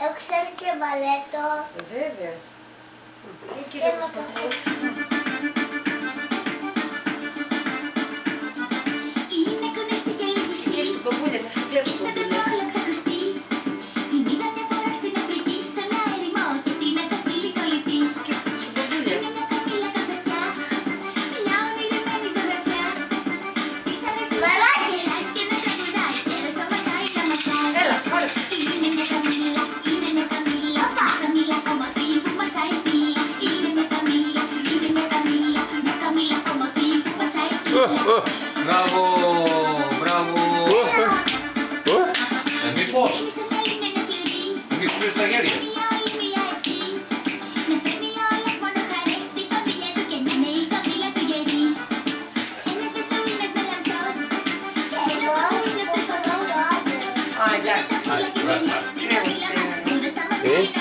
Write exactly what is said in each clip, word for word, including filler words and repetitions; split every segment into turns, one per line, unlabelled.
Εγώ ξέρω και μπαλέτο.
Βέβαια.
Και να το πω.
Και στο παππούλια θα σε βλέπω παππούλια.
Μπράβο! Μπράβο! Ε, μήπως! Μήπως πήρες τα χέρια!
Α, εντάξει.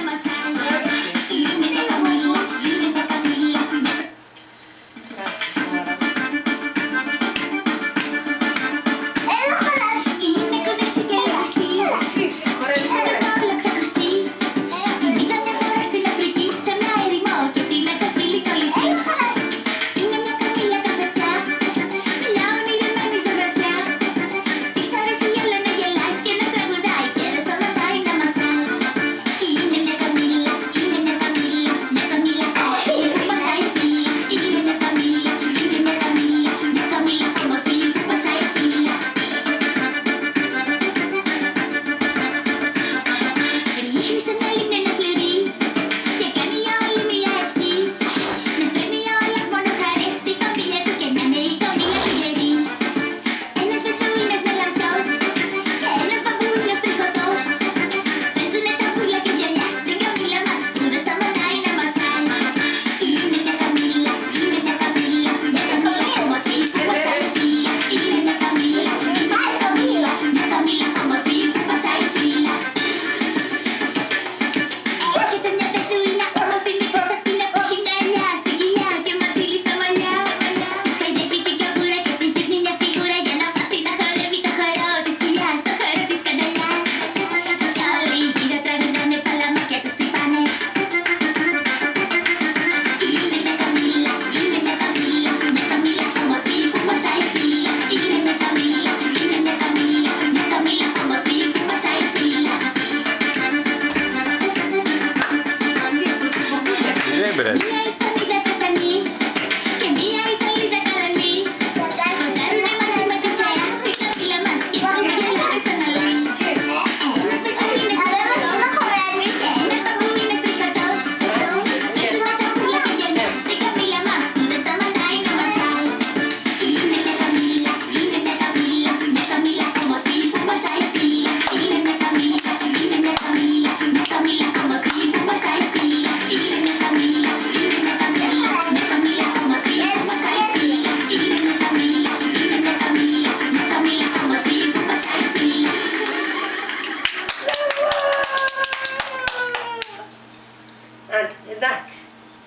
Εντάξει.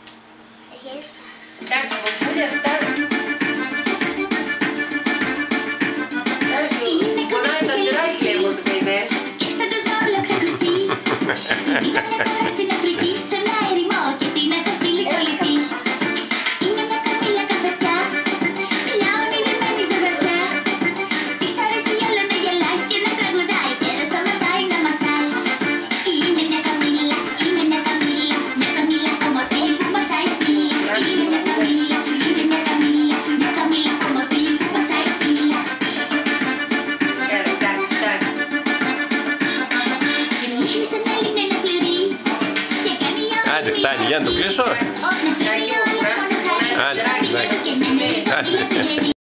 Εντάξει, παππούλια φτάνει. Εντάξει, πονάει το γεράκι λέγω το παιδί.
Στην Αφρική σε ένα ερημό και την εκαφίλη κολλητή. Είναι μια καμήλα καφετιά, μια ονειρεμένη ζευγαριά. Της αρέσει όλα να γελάει και να τραγουδάει και δεν σταματάει να μασάει. Είναι μια καμήλα, είναι μια καμήλα, μια καμήλα όμορφη που μασάει φίλια. Είναι μια καμήλα, είναι μια καμήλα, μια καμήλα όμορφη που μασάει φίλια.
Εντάξει, φτάνει.
Άντε, φτάνει, για να το κλείσω.
Όχι, να κοιμώ, κουράστηκα.
Άντε, εντάξει.